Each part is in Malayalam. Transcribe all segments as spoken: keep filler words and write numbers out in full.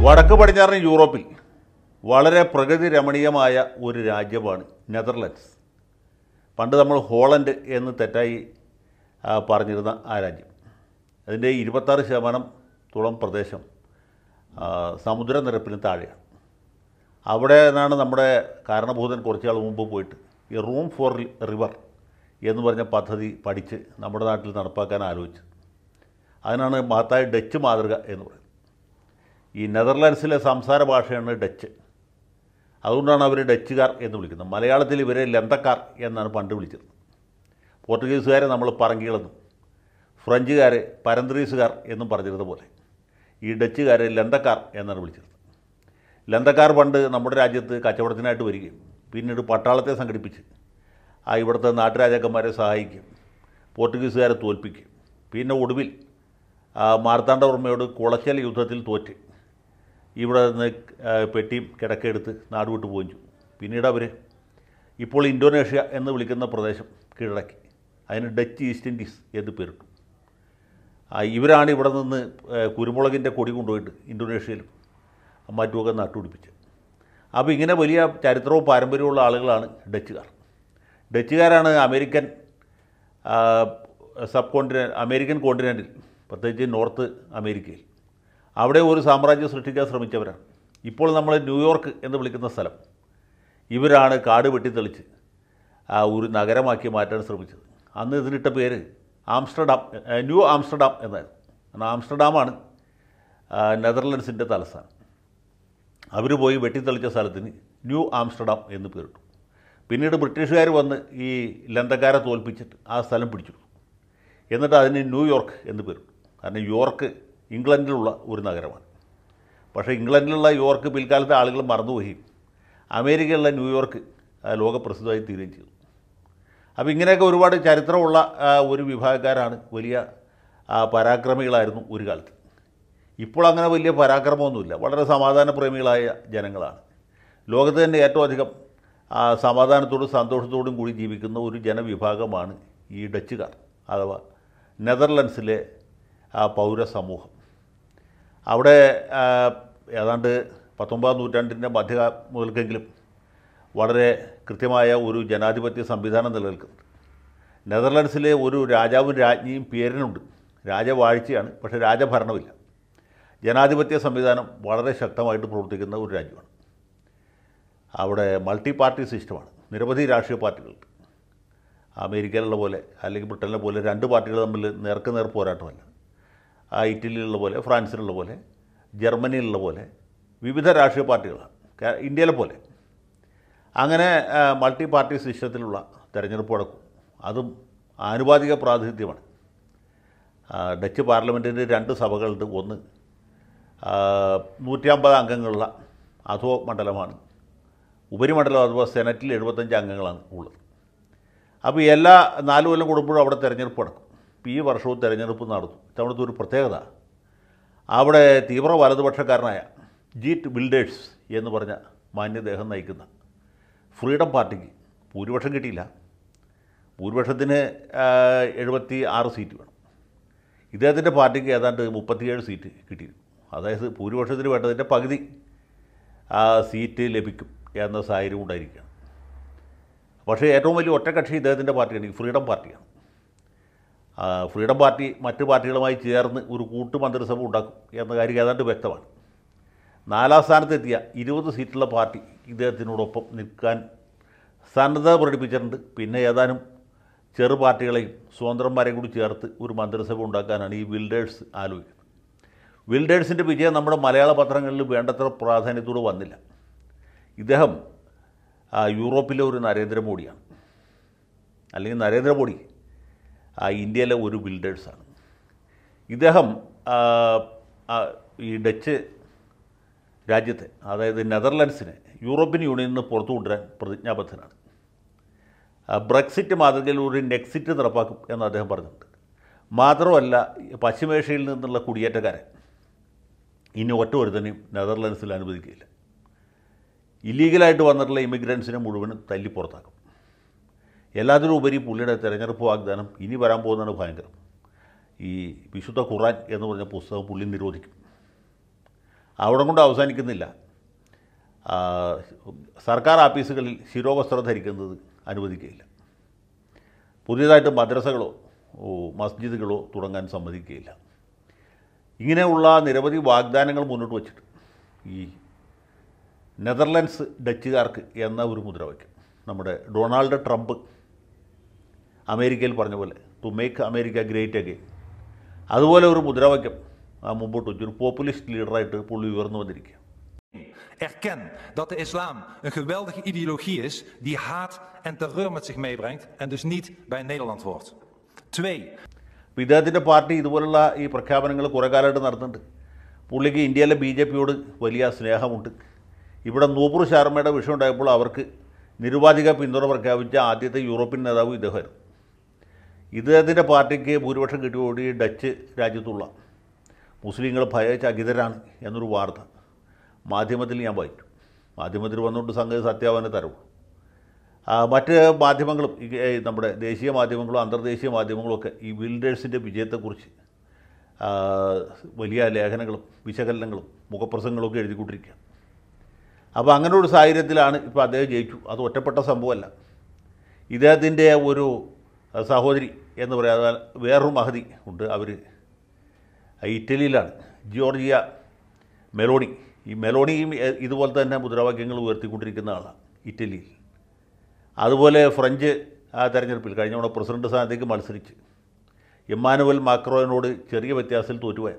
വടക്ക് പടിഞ്ഞാറൻ യൂറോപ്പിൽ വളരെ പ്രകൃതി രമണീയമായ ഒരു രാജ്യമാണ് നെതർലൻഡ്സ്. പണ്ട് നമ്മൾ ഹോളണ്ട് എന്ന് തെറ്റായി പറഞ്ഞിരുന്ന ആ രാജ്യം. അതിൻ്റെ ഇരുപത്താറ് ശതമാനത്തോളം പ്രദേശം സമുദ്രനിരപ്പിന് താഴെയാണ്. അവിടെ നിന്നാണ് നമ്മുടെ കാരണഭൂതൻ കുറച്ചാൾ മുമ്പ് പോയിട്ട് ഈ റൂം ഫോർ റിവർ എന്ന് പറഞ്ഞ പദ്ധതി പഠിച്ച് നമ്മുടെ നാട്ടിൽ നടപ്പാക്കാൻ ആലോചിച്ചത്. അതിനാണ് മഹത്തായ ഡച്ച് മാതൃക എന്ന് പറയുന്നത്. ഈ നെതർലാൻഡ്സിലെ സംസാര ഭാഷയാണ് ഡച്ച്. അതുകൊണ്ടാണ് അവർ ഡച്ചുകാർ എന്ന് വിളിക്കുന്നത്. മലയാളത്തിൽ ഇവരെ ലന്തക്കാർ എന്നാണ് പണ്ട് വിളിച്ചത്. പോർച്ചുഗീസുകാരെ നമ്മൾ പറങ്കികളെന്നും ഫ്രഞ്ചുകാരെ പരന്ത്രീസുകാർ എന്നും പറഞ്ഞിരുന്ന പോലെ ഈ ഡച്ചുകാരെ ലന്തക്കാർ എന്നാണ് വിളിച്ചത്. ലന്തക്കാർ പണ്ട് നമ്മുടെ രാജ്യത്ത് കച്ചവടത്തിനായിട്ട് വരികയും പിന്നീട് പട്ടാളത്തെ സംഘടിപ്പിച്ച് ആ ഇവിടുത്തെ നാട്ടുരാജാക്കന്മാരെ സഹായിക്കും, പോർച്ചുഗീസുകാരെ തോൽപ്പിക്കും. പിന്നെ ഒടുവിൽ മാർത്താണ്ഡവർമ്മയോട് കുളച്ചൽ യുദ്ധത്തിൽ തോറ്റ് ഇവിടെ നിന്ന് പെട്ടിയും കിടക്കെടുത്ത് നാടുവിട്ട് പോയിച്ചു. പിന്നീട് അവർ ഇപ്പോൾ ഇന്തോനേഷ്യ എന്ന് വിളിക്കുന്ന പ്രദേശം കീഴടക്കി. അതിന് ഡച്ച് ഈസ്റ്റ് ഇൻഡീസ് എന്ന് പേരിട്ടു. ഇവരാണ് ഇവിടെ നിന്ന് കുരുമുളകിൻ്റെ കൊടി കൊണ്ടുപോയിട്ട് ഇന്തോനേഷ്യയിലും മറ്റുമൊക്കെ നട്ടുപിടിപ്പിച്ചത്. അപ്പോൾ ഇങ്ങനെ വലിയ ചരിത്രവും പാരമ്പര്യമുള്ള ആളുകളാണ് ഡച്ചുകാർ. ഡച്ചുകാരാണ് അമേരിക്കൻ സബ് കോണ്ടിനെൻ്റ് അമേരിക്കൻ കോണ്ടിനെൻറ്റിൽ, പ്രത്യേകിച്ച് നോർത്ത് അമേരിക്കയിൽ അവിടെ ഒരു സാമ്രാജ്യം സൃഷ്ടിക്കാൻ ശ്രമിച്ചവരാണ്. ഇപ്പോൾ നമ്മൾ ന്യൂയോർക്ക് എന്ന് വിളിക്കുന്ന സ്ഥലം ഇവരാണ് കാട് വെട്ടിത്തെളിച്ച് ആ ഒരു നഗരമാക്കി മാറ്റാൻ ശ്രമിച്ചത്. അന്ന് ഇതിനിട്ട പേര് ആംസ്റ്റർഡാം, ന്യൂ ആംസ്റ്റർഡാം എന്നായിരുന്നു. കാരണം ആംസ്റ്റർഡാമാണ് നെതർലൻഡ്സിൻ്റെ തലസ്ഥാനം. അവർ പോയി വെട്ടിത്തെളിച്ച സ്ഥലത്തിന് ന്യൂ ആംസ്റ്റർഡാം എന്ന് പേരിട്ടു. പിന്നീട് ബ്രിട്ടീഷുകാർ വന്ന് ഈ ലന്തക്കാരെ തോൽപ്പിച്ചിട്ട് ആ സ്ഥലം പിടിച്ചു. എന്നിട്ട് അതിന് ന്യൂയോർക്ക് എന്ന് പേരിട്ടു. കാരണം യോർക്ക് ഇംഗ്ലണ്ടിലുള്ള ഒരു നഗരമാണ്. പക്ഷേ ഇംഗ്ലണ്ടിലുള്ള യോർക്ക് പിൽക്കാലത്തെ ആളുകൾ മറന്നുപോവുകയും അമേരിക്കയിലുള്ള ന്യൂയോർക്ക് ലോകപ്രസിദ്ധമായി തീരുകയും ചെയ്തു. അപ്പോൾ ഇങ്ങനെയൊക്കെ ഒരുപാട് ചരിത്രമുള്ള ഒരു വിഭാഗക്കാരാണ്. വലിയ പരാക്രമികളായിരുന്നു ഒരു കാലത്ത്. ഇപ്പോൾ അങ്ങനെ വലിയ പരാക്രമമൊന്നുമില്ല. വളരെ സമാധാന പ്രേമികളായ ജനങ്ങളാണ്. ലോകത്ത് തന്നെ ഏറ്റവും അധികം സമാധാനത്തോടും സന്തോഷത്തോടും കൂടി ജീവിക്കുന്ന ഒരു ജനവിഭാഗമാണ് ഈ ഡച്ചുകാർ അഥവാ നെതർലൻഡ്സിലെ പൗരസമൂഹം. അവിടെ ഏതാണ്ട് പത്തൊമ്പതാം നൂറ്റാണ്ടിൻ്റെ മധ്യ മുതൽക്കെങ്കിലും വളരെ കൃത്യമായ ഒരു ജനാധിപത്യ സംവിധാനം നിലനിൽക്കുന്നുണ്ട്. നെതർലൻഡ്സിലെ ഒരു രാജാവും രാജ്ഞിയും പേരിനുണ്ട്. രാജവാഴ്ചയാണ്, പക്ഷേ രാജഭരണമില്ല. ജനാധിപത്യ സംവിധാനം വളരെ ശക്തമായിട്ട് പ്രവർത്തിക്കുന്ന ഒരു രാജ്യമാണ്. അവിടെ മൾട്ടി പാർട്ടി സിസ്റ്റമാണ്. നിരവധി രാഷ്ട്രീയ പാർട്ടികളുണ്ട്. അമേരിക്കയിലുള്ള പോലെ അല്ലെങ്കിൽ ബ്രിട്ടനിലെ പോലെ രണ്ട് പാർട്ടികൾ തമ്മിൽ നേർക്ക് നേർ പോരാട്ടമല്ല. ഇറ്റലിയിലുള്ള പോലെ, ഫ്രാൻസിലുള്ള പോലെ, ജർമ്മനിയിലുള്ള പോലെ വിവിധ രാഷ്ട്രീയ പാർട്ടികളാണ്. ഇന്ത്യയിലെ പോലെ അങ്ങനെ മൾട്ടി പാർട്ടി സിസ്റ്റത്തിലുള്ള തെരഞ്ഞെടുപ്പ് നടക്കും. അതും ആനുപാതിക പ്രാതിനിധ്യമാണ്. ഡച്ച് പാർലമെൻറ്റിൻ്റെ രണ്ട് സഭകളുണ്ട്. ഒന്ന് നൂറ്റി അമ്പത് അംഗങ്ങളുള്ള അധോ മണ്ഡലമാണ്. ഉപരിമണ്ഡലം അഥവാ സെനറ്റിൽ എഴുപത്തഞ്ച് അംഗങ്ങളാണ് ഉള്ളത്. അപ്പോൾ എല്ലാ നാല് കൊല്ലം കൂടുമ്പോഴും അവിടെ തെരഞ്ഞെടുപ്പ് നടക്കും. ഇപ്പോൾ ഈ വർഷവും തെരഞ്ഞെടുപ്പ് നടത്തും. ഇത്തവണത്തെ ഒരു പ്രത്യേകത, അവിടെ തീവ്ര വലതുപക്ഷക്കാരനായ ജീറ്റ് വിൽഡേഴ്സ് എന്ന് പറഞ്ഞ മാന്യദേഹം നയിക്കുന്ന ഫ്രീഡം പാർട്ടിക്ക് ഭൂരിപക്ഷം കിട്ടിയില്ല. ഭൂരിപക്ഷത്തിന് എഴുപത്തി ആറ് സീറ്റ് വേണം. ഇദ്ദേഹത്തിൻ്റെ പാർട്ടിക്ക് ഏതാണ്ട് മുപ്പത്തിയേഴ് സീറ്റ് കിട്ടിയിരുന്നു. അതായത് ഭൂരിപക്ഷത്തിന് വേണ്ടതിൻ്റെ പകുതി സീറ്റ് ലഭിക്കും എന്ന സാഹചര്യം ഉണ്ടായിരിക്കുകയാണ്. പക്ഷേ ഏറ്റവും വലിയ ഒറ്റക്കക്ഷി ഇദ്ദേഹത്തിൻ്റെ പാർട്ടിയാണ്, ഈ ഫ്രീഡം പാർട്ടിയാണ്. ഫ്രീഡം പാർട്ടി മറ്റ് പാർട്ടികളുമായി ചേർന്ന് ഒരു കൂട്ടു മന്ത്രിസഭ ഉണ്ടാക്കും എന്ന കാര്യം ഏതാണ്ട് വ്യക്തമാണ്. നാലാം സ്ഥാനത്തെത്തിയ ഇരുപത് സീറ്റുള്ള പാർട്ടി ഇദ്ദേഹത്തിനോടൊപ്പം നിൽക്കാൻ സന്നദ്ധത പ്രകടിപ്പിച്ചിട്ടുണ്ട്. പിന്നെ ഏതാനും ചെറു പാർട്ടികളെയും സ്വതന്ത്രന്മാരെയും കൂടി ചേർത്ത് ഒരു മന്ത്രിസഭ ഉണ്ടാക്കാനാണ് ഈ വിൽഡേഴ്സ് ആലോചിക്കുന്നത്. വിൽഡേഴ്സിൻ്റെ വിജയം നമ്മുടെ മലയാള പത്രങ്ങളിൽ വേണ്ടത്ര പ്രാധാന്യത്തോടെ വന്നില്ല. ഇദ്ദേഹം യൂറോപ്പിലെ ഒരു നരേന്ദ്രമോദിയാണ്, അല്ലെങ്കിൽ നരേന്ദ്രമോദി ഇന്ത്യയിലെ ഒരു ബിൽഡേഴ്സാണ്. ഇദ്ദേഹം ഈ ഡച്ച് രാജ്യത്തെ, അതായത് നെതർലൻഡ്സിനെ യൂറോപ്യൻ യൂണിയനിൽ നിന്ന് പുറത്തു കൊണ്ടുവരാൻ പ്രതിജ്ഞാബദ്ധനാണ്. ബ്രെക്സിറ്റ് മാതൃകയിൽ ഒരു നെക്സിറ്റ് നടപ്പാക്കും എന്ന് അദ്ദേഹം പറഞ്ഞിട്ടുണ്ട്. മാത്രമല്ല, പശ്ചിമേഷ്യയിൽ നിന്നുള്ള കുടിയേറ്റക്കാരെ ഇനി ഒറ്റ ഒരുത്തനെയും നെതർലൻഡ്സിൽ അനുവദിക്കില്ല. ഇല്ലീഗലായിട്ട് വന്നിട്ടുള്ള ഇമിഗ്രൻസിനെ മുഴുവനും തല്ലി പുറത്താക്കും. എല്ലാത്തിനും ഉപരി പുള്ളിയുടെ തെരഞ്ഞെടുപ്പ് വാഗ്ദാനം ഇനി വരാൻ പോകുന്നതാണ് ഭയങ്കരം. ഈ വിശുദ്ധ ഖുർആൻ എന്ന് പറഞ്ഞ പുസ്തകം പുള്ളി നിരോധിക്കും. അവിടെ കൊണ്ട് അവസാനിക്കുന്നില്ല. സർക്കാർ ഓഫീസുകളിൽ ശിരോവസ്ത്രം ധരിക്കുന്നത് അനുവദിക്കുകയില്ല. പുതിയതായിട്ട് മദ്രസകളോ മസ്ജിദുകളോ തുടങ്ങാൻ സമ്മതിക്കുകയില്ല. ഇങ്ങനെയുള്ള നിരവധി വാഗ്ദാനങ്ങൾ മുന്നോട്ട് വച്ചിട്ട് ഈ നെതർലൻഡ്സ് ഡച്ചുകാർക്ക് എന്ന ഒരു മുദ്രാവാക്യം നമ്മുടെ ഡൊണാൾഡ് ട്രംപ് അമേരിക്കയിൽ പറഞ്ഞ പോലെ to make America great again, അതുപോലെ ഒരു മുദ്രാവാക്യം മുമ്പോട്ട് വെച്ചു. ഒരു പോപ്പുലിസ്റ്റ് ലീഡറായിട്ട് പുള്ളി ഉയർന്നു വന്നിരിക്കുക. Erken dat de islam een geweldige ideologie is die haat en terreur met zich meebrengt en dus niet bij Nederland hoort. Twee. ഇദ്ദേഹത്തിൻ്റെ പാർട്ടി ഇതുപോലുള്ള ഈ പ്രഖ്യാപനങ്ങൾ കുറേ കാലമായിട്ട് നടത്തുന്നുണ്ട്. പുള്ളിക്ക് ഇന്ത്യയിലെ ബി ജെ പിയോട് വലിയ സ്നേഹമുണ്ട്. ഇവിടെ നൂപുർ ശർമ്മയുടെ വിഷയം ഉണ്ടായപ്പോൾ അവർക്ക് നിരുപാധിക പിന്തുണ പ്രഖ്യാപിച്ച ആദ്യത്തെ യൂറോപ്യൻ നേതാവ് ഇദ്ദേഹമായിരുന്നു. ഇദ്ദേഹത്തിൻ്റെ പാർട്ടിക്ക് ഭൂരിപക്ഷം കിട്ടിയോടി ഡച്ച് രാജ്യത്തുള്ള മുസ്ലിങ്ങൾ ഭയചകിതരാണ് എന്നൊരു വാർത്ത മാധ്യമത്തിൽ ഞാൻ വായിച്ചു. മാധ്യമത്തിൽ വന്നുകൊണ്ട് സംഗതി സത്യാവനെ തരവുള്ളൂ. മറ്റ് മാധ്യമങ്ങളും നമ്മുടെ ദേശീയ മാധ്യമങ്ങളും അന്തർദേശീയ മാധ്യമങ്ങളും ഒക്കെ ഈ വിൽഡേഴ്സിൻ്റെ വിജയത്തെക്കുറിച്ച് വലിയ ലേഖനങ്ങളും വിശകലനങ്ങളും മുഖപ്രസംഗങ്ങളൊക്കെ എഴുതിക്കൊണ്ടിരിക്കുക. അപ്പോൾ അങ്ങനെ ഒരു സാഹചര്യത്തിലാണ് ഇപ്പോൾ അദ്ദേഹം ജയിച്ചു. അത് ഒറ്റപ്പെട്ട സംഭവമല്ല. ഇദ്ദേഹത്തിൻ്റെ ഒരു സഹോദരി എന്ന് പറയാതെ വേറൊരു മഹതി ഉണ്ട്. അവർ ഇറ്റലിയിലാണ്, ജിയോർജിയ മെലോണി. ഈ മെലോണിയും ഇതുപോലെ തന്നെ മുദ്രാവാക്യങ്ങൾ ഉയർത്തിക്കൊണ്ടിരിക്കുന്ന ആളാണ് ഇറ്റലിയിൽ. അതുപോലെ ഫ്രഞ്ച് ആ തെരഞ്ഞെടുപ്പിൽ കഴിഞ്ഞ തവണ പ്രസിഡന്റ് സ്ഥാനത്തേക്ക് മത്സരിച്ച് ഇമ്മാനുവൽ മാക്രോനോട് ചെറിയ വ്യത്യാസത്തിൽ തോറ്റുപോയ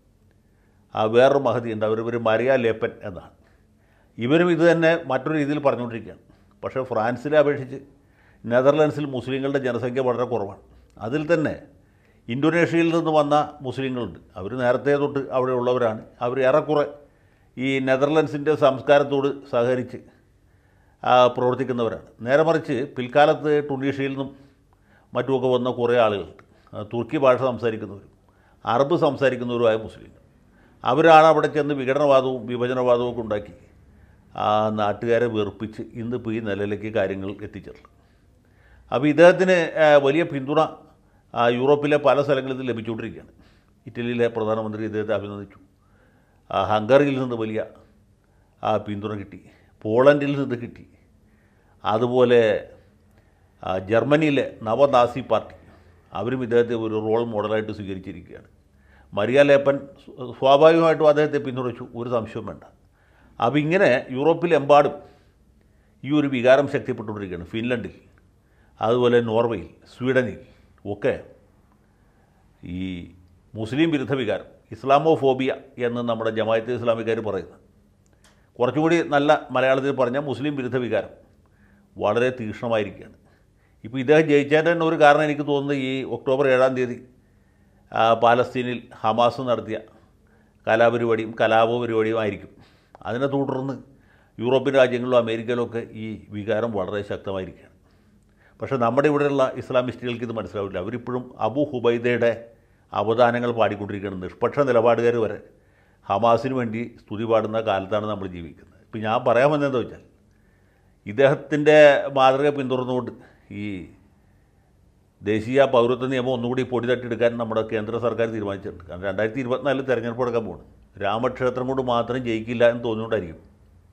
ആ വേറൊരു മഹതി ഉണ്ട്. അവർ ഒരു മരിയ ലേപ്പൻ എന്നാണ്. ഇവരും ഇത് തന്നെ മറ്റൊരു രീതിയിൽ പറഞ്ഞുകൊണ്ടിരിക്കുകയാണ്. പക്ഷേ ഫ്രാൻസിലെ അപേക്ഷിച്ച് നെതർലൻഡ്സിൽ മുസ്ലിങ്ങളുടെ ജനസംഖ്യ വളരെ കുറവാണ്. അതിൽ തന്നെ ഇന്തോനേഷ്യയിൽ നിന്ന് വന്ന മുസ്ലിങ്ങളുണ്ട്. അവർ നേരത്തെ തൊട്ട് അവിടെ ഉള്ളവരാണ്. അവർ ഏറെക്കുറെ ഈ നെതർലൻഡ്സിൻ്റെ സംസ്കാരത്തോട് സഹകരിച്ച് പ്രവർത്തിക്കുന്നവരാണ്. നേരെ മറിച്ച് പിൽക്കാലത്ത് ടുണീഷ്യയിൽ നിന്നും മറ്റുമൊക്കെ വന്ന കുറേ ആളുകളുണ്ട്. തുർക്കി ഭാഷ സംസാരിക്കുന്നവരും അറബ് സംസാരിക്കുന്നവരുമായ മുസ്ലിങ്ങൾ. അവരാണ് അവിടെ ചെന്ന് വിഘടനവാദവും വിഭജനവാദവും ഒക്കെ ഉണ്ടാക്കി ആ നാട്ടുകാരെ വെറുപ്പിച്ച് ഇന്നിപ്പോൾ ഈ നിലയിലേക്ക് കാര്യങ്ങൾ എത്തിച്ചിട്ടുള്ളത്. അപ്പോൾ ഇദ്ദേഹത്തിന് വലിയ പിന്തുണ യൂറോപ്പിലെ പല സ്ഥലങ്ങളിൽ ലഭിച്ചുകൊണ്ടിരിക്കുകയാണ്. ഇറ്റലിയിലെ പ്രധാനമന്ത്രി ഇദ്ദേഹത്തെ അഭിനന്ദിച്ചു. ഹംഗറിയിൽ നിന്ന് വലിയ പിന്തുണ കിട്ടി. പോളണ്ടിൽ നിന്ന് കിട്ടി. അതുപോലെ ജർമ്മനിയിലെ നവനാസി പാർട്ടി അവരും ഇദ്ദേഹത്തെ ഒരു റോൾ മോഡലായിട്ട് സ്വീകരിച്ചിരിക്കുകയാണ്. മരിയ ലേപ്പൻ സ്വാഭാവികമായിട്ടും അദ്ദേഹത്തെ പിന്തുണച്ചു, ഒരു സംശയവും വേണ്ട. അപ്പോൾ ഇങ്ങനെ യൂറോപ്പിലെമ്പാടും ഈ ഒരു വികാരം ശക്തിപ്പെട്ടുകൊണ്ടിരിക്കുകയാണ്. ഫിൻലൻഡിൽ, അതുപോലെ നോർവേയിൽ, സ്വീഡനിൽ ഒക്കെ ഈ മുസ്ലിം വിരുദ്ധ വികാരം, ഇസ്ലാമോഫോബിയ എന്ന് നമ്മുടെ ജമാഅത്തെ ഇസ്ലാമിക്കാർ പറയുന്നത്, കുറച്ചുകൂടി നല്ല മലയാളത്തിൽ പറഞ്ഞാൽ മുസ്ലിം വിരുദ്ധ വികാരം വളരെ തീക്ഷ്ണമായിരിക്കുകയാണ്. ഇപ്പോൾ ഇദ്ദേഹം ജയിച്ചതിൻ്റെ തന്നെ ഒരു കാരണം എനിക്ക് തോന്നുന്നത് ഈ ഒക്ടോബർ ഏഴാം തീയതി പാലസ്തീനിൽ ഹമാസ് നടത്തിയ കലാപരിപാടിയും കലാപ പരിപാടിയും ആയിരിക്കും. അതിനെ തുടർന്ന് യൂറോപ്യൻ രാജ്യങ്ങളിലും അമേരിക്കയിലൊക്കെ ഈ വികാരം വളരെ ശക്തമായിരിക്കുകയാണ്. പക്ഷേ നമ്മുടെ ഇവിടെയുള്ള ഇസ്ലാമിസ്റ്റുകൾക്ക് ഇത് മനസ്സിലാവില്ല. അവരിപ്പോഴും അബു ഹുബൈദയുടെ അവദാനങ്ങൾ പാടിക്കൊണ്ടിരിക്കുകയാണ്. നിഷ്പക്ഷ നിലപാടുകാർ വരെ ഹമാസിന് വേണ്ടി സ്തുതി പാടുന്ന കാലത്താണ് നമ്മൾ ജീവിക്കുന്നത്. ഇപ്പം ഞാൻ പറയാൻ വന്നതെന്ന് വെച്ചാൽ ഇദ്ദേഹത്തിൻ്റെ മാതൃക പിന്തുടർന്നുകൊണ്ട് ഈ ദേശീയ പൗരത്വ നിയമം ഒന്നുകൂടി പൊടി തട്ടിയെടുക്കാൻ നമ്മുടെ കേന്ദ്ര സർക്കാർ തീരുമാനിച്ചിട്ടുണ്ട്. കാരണം രണ്ടായിരത്തി ഇരുപത്തിനാലിൽ തെരഞ്ഞെടുപ്പ് എടുക്കാൻ പോകുന്നു. രാമക്ഷേത്രം കൊണ്ട് മാത്രം ജയിക്കില്ല എന്ന് തോന്നിക്കൊണ്ടായിരിക്കും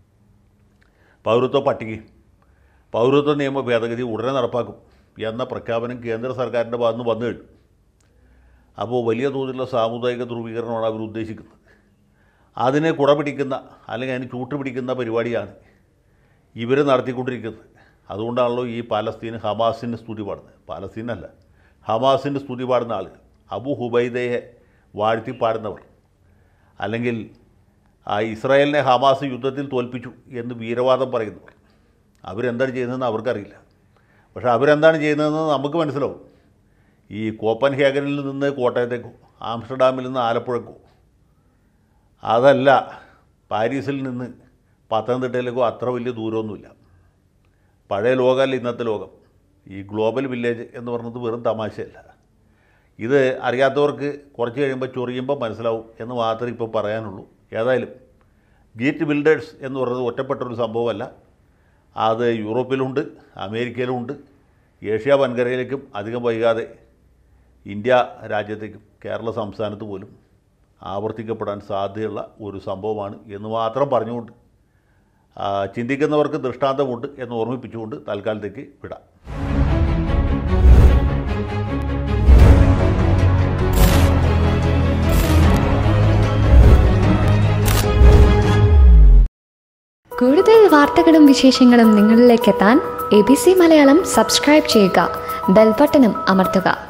പൗരത്വ പട്ടികയും പൗരത്വ നിയമ ഭേദഗതി ഉടനെ നടപ്പാക്കും എന്ന പ്രഖ്യാപനം കേന്ദ്ര സർക്കാരിൻ്റെ ഭാഗത്ത് നിന്ന് വന്നു കഴിഞ്ഞു. അപ്പോൾ വലിയ തോതിലുള്ള സാമുദായിക ധ്രുവീകരണമാണ് അവർ ഉദ്ദേശിക്കുന്നത്. അതിനെ കുട പിടിക്കുന്ന അല്ലെങ്കിൽ അതിന് ചൂട്ട് പിടിക്കുന്ന പരിപാടിയാണ് ഇവർ നടത്തിക്കൊണ്ടിരിക്കുന്നത്. അതുകൊണ്ടാണല്ലോ ഈ പാലസ്തീൻ ഹമാസിന് സ്തുതി പാടുന്നത്. പാലസ്തീനല്ല, ഹമാസിന് സ്തുതി പാടുന്ന ആളുകൾ, അബു ഹുബൈദയെ വാഴ്ത്തി പാടുന്നവർ, അല്ലെങ്കിൽ ആ ഇസ്രായേലിനെ ഹമാസ് യുദ്ധത്തിൽ തോൽപ്പിച്ചു എന്ന് വീരവാദം പറയുന്നവർ, അവരെന്താണ് ചെയ്യുന്നതെന്ന് അവർക്കറിയില്ല. പക്ഷേ അവരെന്താണ് ചെയ്യുന്നതെന്ന് നമുക്ക് മനസ്സിലാവും. ഈ കോപ്പൻഹേഗനിൽ നിന്ന് കോട്ടയത്തേക്കോ ആംസ്റ്റർഡാമിൽ നിന്ന് ആലപ്പുഴക്കോ, അതല്ല പാരീസിൽ നിന്ന് പത്തനംതിട്ടയിലേക്കോ അത്ര വലിയ ദൂരമൊന്നുമില്ല. പഴയ ലോകമല്ല ഇന്നത്തെ ലോകം. ഈ ഗ്ലോബൽ വില്ലേജ് എന്ന് പറയുന്നത് വെറും തമാശയല്ല. ഇത് അറിയാത്തവർക്ക് കുറച്ച് കഴിയുമ്പോൾ ചൊറിയുമ്പോൾ മനസ്സിലാവും എന്ന് മാത്രമേ ഇപ്പോൾ പറയാനുള്ളൂ. ഏതായാലും ഗീറ്റ് ബിൽഡേഴ്സ് എന്ന് പറയുന്നത് ഒറ്റപ്പെട്ടൊരു സംഭവമല്ല. അത് യൂറോപ്പിലുണ്ട്, അമേരിക്കയിലുമുണ്ട്, ഏഷ്യ വൻകരയിലേക്കും അധികം വൈകാതെ ഇന്ത്യ രാജ്യത്തേക്കും കേരള സംസ്ഥാനത്ത് പോലും ആവർത്തിക്കപ്പെടാൻ സാധ്യതയുള്ള ഒരു സംഭവമാണ് എന്ന് മാത്രം പറഞ്ഞുകൊണ്ട് ചിന്തിക്കുന്നവർക്ക് ദൃഷ്ടാന്തമുണ്ട് എന്ന് ഓർമ്മിപ്പിച്ചുകൊണ്ട് തൽക്കാലത്തേക്ക് വിടാം. കൂടുതൽ വാർത്തകളും വിശേഷങ്ങളും നിങ്ങളിലേക്ക് എത്താൻ A B C Malayalam subscribe ചെയ്യുക, ബെൽബട്ടനും അമർത്തുക.